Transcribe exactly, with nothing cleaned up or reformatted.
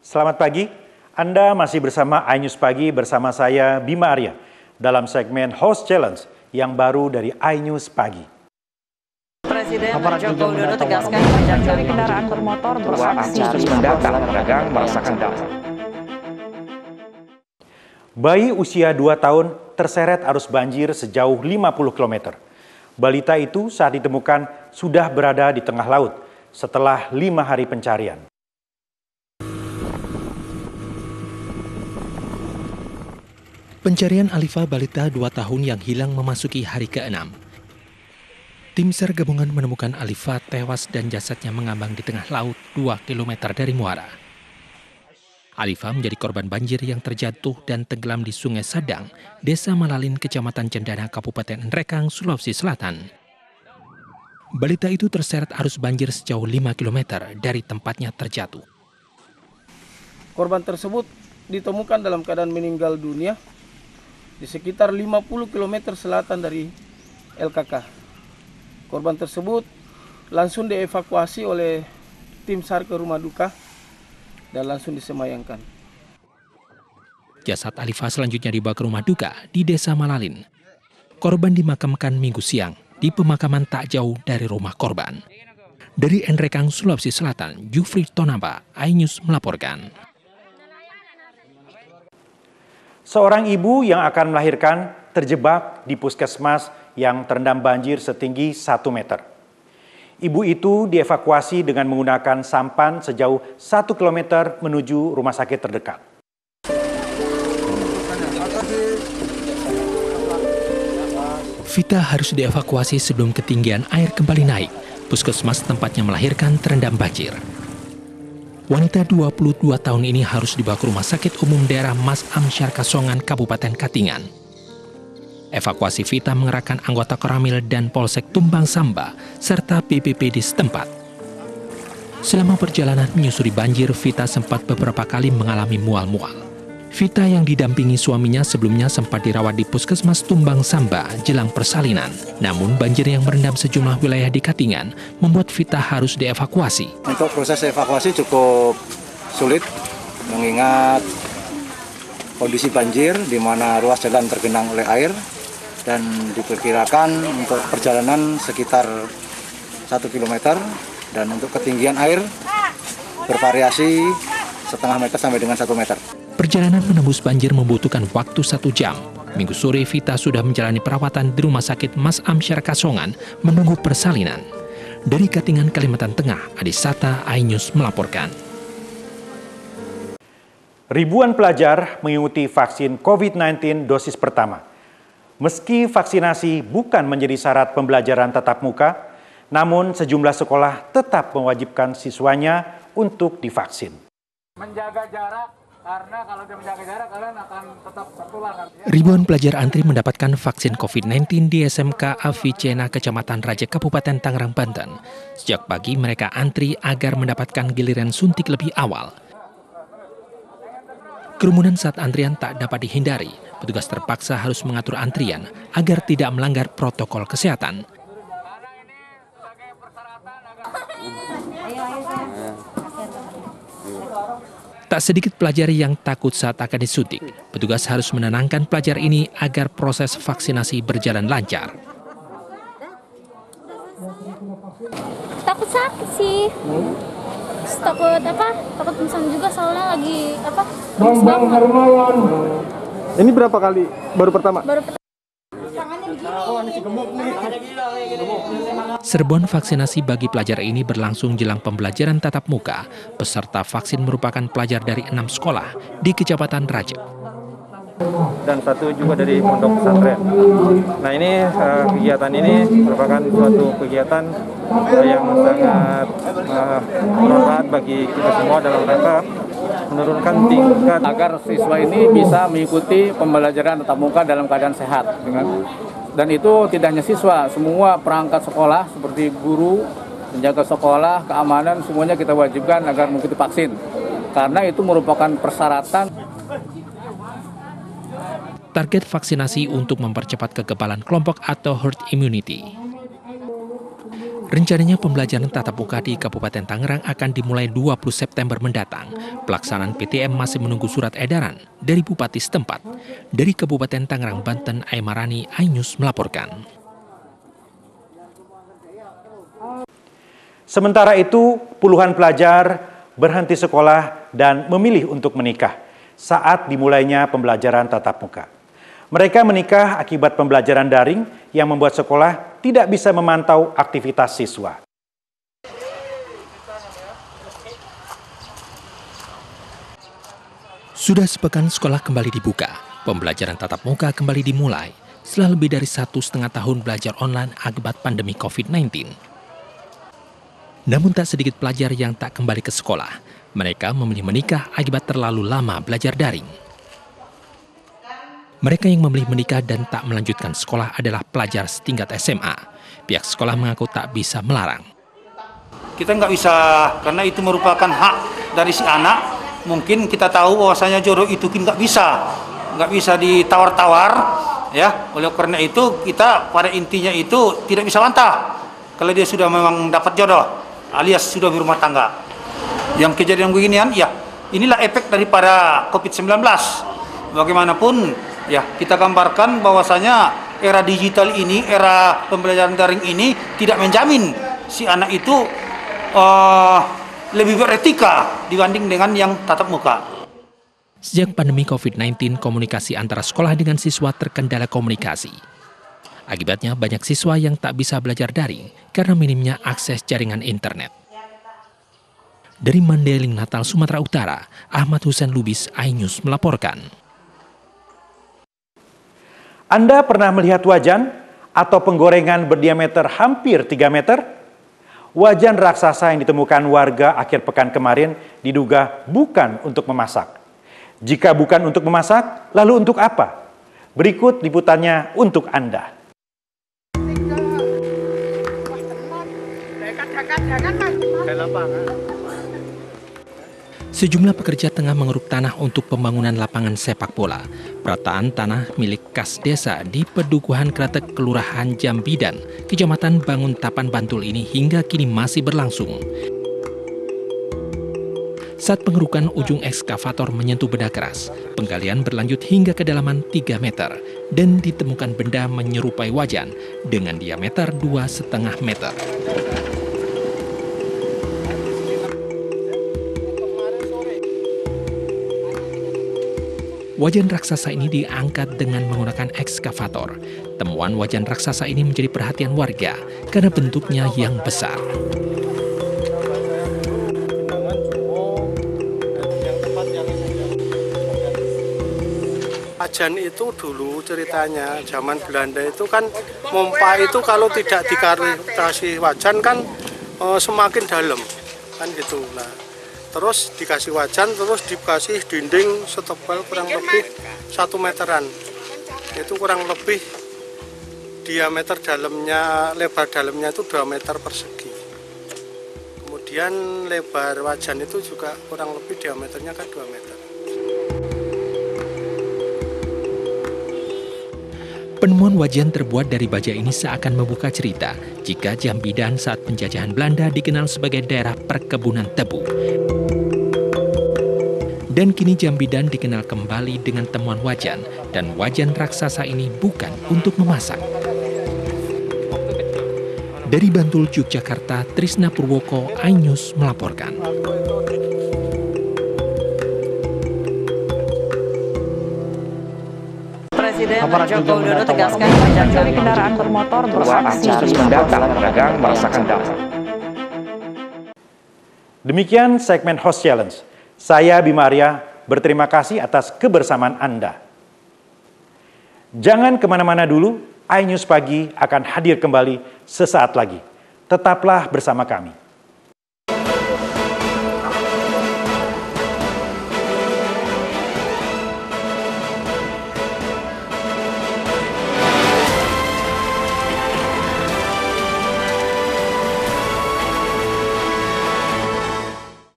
Selamat pagi, Anda masih bersama iNews Pagi bersama saya Bima Arya dalam segmen Host Challenge yang baru dari iNews Pagi. Presiden Joko Widodo tegaskan pencuri kendaraan bermotor beraksi Agustus mendatang pedagang merasakan dampak. Bayi usia dua tahun terseret arus banjir sejauh lima puluh kilometer. Balita itu saat ditemukan sudah berada di tengah laut setelah lima hari pencarian. Pencarian Alifa balita dua tahun yang hilang memasuki hari keenam. Tim SAR gabungan menemukan Alifa tewas dan jasadnya mengambang di tengah laut dua kilometer dari muara. Alifa menjadi korban banjir yang terjatuh dan tenggelam di Sungai Sadang, Desa Malalin, Kecamatan Cendana, Kabupaten Nrekang, Sulawesi Selatan. Balita itu terseret arus banjir sejauh lima kilometer dari tempatnya terjatuh. Korban tersebut ditemukan dalam keadaan meninggal dunia di sekitar lima puluh kilometer selatan dari L K K. Korban tersebut langsung dievakuasi oleh tim SAR ke rumah duka dan langsung disemayamkan. Jasad Alifa selanjutnya dibawa ke rumah duka di Desa Malalin. Korban dimakamkan Minggu siang di pemakaman tak jauh dari rumah korban. Dari Nrekang, Sulawesi Selatan, Jufri Tonamba, iNews melaporkan. Seorang ibu yang akan melahirkan terjebak di puskesmas yang terendam banjir setinggi satu meter. Ibu itu dievakuasi dengan menggunakan sampan sejauh satu kilometer menuju rumah sakit terdekat. Vita harus dievakuasi sebelum ketinggian air kembali naik. Puskesmas tempatnya melahirkan terendam banjir. Wanita dua puluh dua tahun ini harus dibawa ke Rumah Sakit Umum Daerah Mas Amsyar Kasongan, Kabupaten Katingan. Evakuasi Vita mengerahkan anggota Koramil dan Polsek Tumbang Samba, serta B P P di setempat. Selama perjalanan menyusuri banjir, Vita sempat beberapa kali mengalami mual-mual. Vita yang didampingi suaminya sebelumnya sempat dirawat di Puskesmas Tumbang Samba jelang persalinan. Namun banjir yang merendam sejumlah wilayah di Katingan membuat Vita harus dievakuasi. Untuk proses evakuasi cukup sulit mengingat kondisi banjir di mana ruas jalan tergenang oleh air dan diperkirakan untuk perjalanan sekitar satu kilometer dan untuk ketinggian air bervariasi setengah meter sampai dengan satu meter. Perjalanan menembus banjir membutuhkan waktu satu jam. Minggu sore, Vita sudah menjalani perawatan di Rumah Sakit Mas Amsyar Kasongan menunggu persalinan. Dari Katingan, Kalimantan Tengah, Adisata, iNews melaporkan. Ribuan pelajar mengikuti vaksin COVID sembilan belas dosis pertama. Meski vaksinasi bukan menjadi syarat pembelajaran tatap muka, namun sejumlah sekolah tetap mewajibkan siswanya untuk divaksin. Menjaga jarak. Karena kalau dia menjaga jarak, kalian akan tetap tertular. Ribuan pelajar antri mendapatkan vaksin COVID sembilan belas di S M K Avicena, Kecamatan Raja, Kabupaten Tangerang, Banten. Sejak pagi mereka antri agar mendapatkan giliran suntik lebih awal. Kerumunan saat antrian tak dapat dihindari. Petugas terpaksa harus mengatur antrian agar tidak melanggar protokol kesehatan. Tak sedikit pelajar yang takut saat akan disuntik. Petugas harus menenangkan pelajar ini agar proses vaksinasi berjalan lancar. Takut sakit sih. Takut apa? Takut pingsan juga soalnya lagi apa? Ini berapa kali? Baru pertama? Baru pertama. Serbuan vaksinasi bagi pelajar ini berlangsung jelang pembelajaran tatap muka. Peserta vaksin merupakan pelajar dari enam sekolah di Kecamatan Raja. Dan satu juga dari pondok pesantren. Nah ini uh, kegiatan ini merupakan suatu kegiatan uh, yang sangat uh, bermanfaat bagi kita semua dalam rangka menurunkan tingkat agar siswa ini bisa mengikuti pembelajaran tatap muka dalam keadaan sehat. Dan itu tidak hanya siswa, semua perangkat sekolah seperti guru, penjaga sekolah, keamanan, semuanya kita wajibkan agar mengikuti vaksin. Karena itu merupakan persyaratan. Target vaksinasi untuk mempercepat kekebalan kelompok atau herd immunity. Rencananya pembelajaran tatap muka di Kabupaten Tangerang akan dimulai dua puluh September mendatang. Pelaksanaan P T M masih menunggu surat edaran dari Bupati setempat. Dari Kabupaten Tangerang, Banten, Aimarani, iNews melaporkan. Sementara itu, puluhan pelajar berhenti sekolah dan memilih untuk menikah saat dimulainya pembelajaran tatap muka. Mereka menikah akibat pembelajaran daring yang membuat sekolah tidak bisa memantau aktivitas siswa. Sudah sepekan sekolah kembali dibuka, pembelajaran tatap muka kembali dimulai setelah lebih dari satu setengah tahun belajar online akibat pandemi covid sembilan belas. Namun tak sedikit pelajar yang tak kembali ke sekolah. Mereka memilih menikah akibat terlalu lama belajar daring. Mereka yang memilih menikah dan tak melanjutkan sekolah adalah pelajar setingkat S M A. Pihak sekolah mengaku tak bisa melarang. Kita nggak bisa, karena itu merupakan hak dari si anak. Mungkin kita tahu bahwasanya jodoh itu nggak bisa, nggak bisa ditawar-tawar, ya. Oleh karena itu kita pada intinya itu tidak bisa bantah kalau dia sudah memang dapat jodoh, alias sudah berumah tangga. Yang kejadian beginian, ya inilah efek daripada covid sembilan belas. Bagaimanapun, ya kita gambarkan bahwasanya era digital ini, era pembelajaran daring ini tidak menjamin si anak itu uh, lebih beretika dibanding dengan yang tatap muka. Sejak pandemi covid sembilan belas, komunikasi antara sekolah dengan siswa terkendala komunikasi. Akibatnya banyak siswa yang tak bisa belajar daring karena minimnya akses jaringan internet. Dari Mandailing, Natal, Sumatera Utara, Ahmad Husain Lubis, iNews melaporkan. Anda pernah melihat wajan atau penggorengan berdiameter hampir tiga meter? Wajan raksasa yang ditemukan warga akhir pekan kemarin diduga bukan untuk memasak. Jika bukan untuk memasak, lalu untuk apa? Berikut liputannya untuk Anda. Sejumlah pekerja tengah mengeruk tanah untuk pembangunan lapangan sepak bola. Perataan tanah milik kas desa di Pedukuhan Kretek, Kelurahan Jambidan, Kecamatan Banguntapan, Bantul ini hingga kini masih berlangsung. Saat pengerukan, ujung ekskavator menyentuh benda keras. Penggalian berlanjut hingga kedalaman tiga meter dan ditemukan benda menyerupai wajan dengan diameter dua koma lima meter. Wajan raksasa ini diangkat dengan menggunakan ekskavator. Temuan wajan raksasa ini menjadi perhatian warga karena bentuknya yang besar. Wajan itu dulu ceritanya zaman Belanda itu kan mompa itu kalau tidak dikasih wajan kan e, semakin dalam kan gitu. Nah, terus dikasih wajan, terus dikasih dinding setebal kurang lebih satu meteran. Itu kurang lebih diameter dalamnya, lebar dalamnya itu dua meter persegi. Kemudian lebar wajan itu juga kurang lebih diameternya kan dua meter. Penemuan wajan terbuat dari baja ini seakan membuka cerita jika Jambidan saat penjajahan Belanda dikenal sebagai daerah perkebunan tebu. Dan kini Jambidan dikenal kembali dengan temuan wajan, dan wajan raksasa ini bukan untuk memasak. Dari Bantul, Yogyakarta, Trisna Purwoko, iNews melaporkan. Presiden Joko Widodo tegaskan pencuri kendaraan bermotor beraksi. Agustus mendatang pedagang merasakan dampak. Demikian segmen Host Challenge. Saya Bima Arya, berterima kasih atas kebersamaan Anda. Jangan kemana-mana dulu, iNews Pagi akan hadir kembali sesaat lagi. Tetaplah bersama kami.